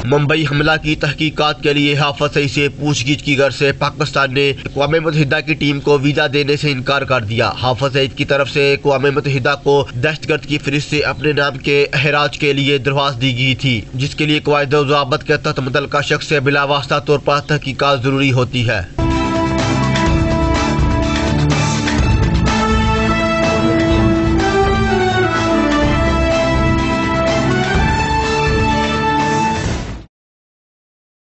मुंबई हमला की तहकीकात के लिए हाफिज सईद से पूछगिछ की गर्ज से पाकिस्तान ने अक़वाम मुत्तहिदा की टीम को वीजा देने से इनकार कर दिया। हाफिज सईद की तरफ से अक़वाम मुत्तहिदा को दहशतगर्द की फहरिस्त से अपने नाम के अहराज के लिए दरख्वास्त दी गई थी, जिसके लिए क़वाइद व ज़वाबित के तहत मुतल्लिका शख्स से बिलावास्ता तौर पर तहकीकात जरूरी होती है।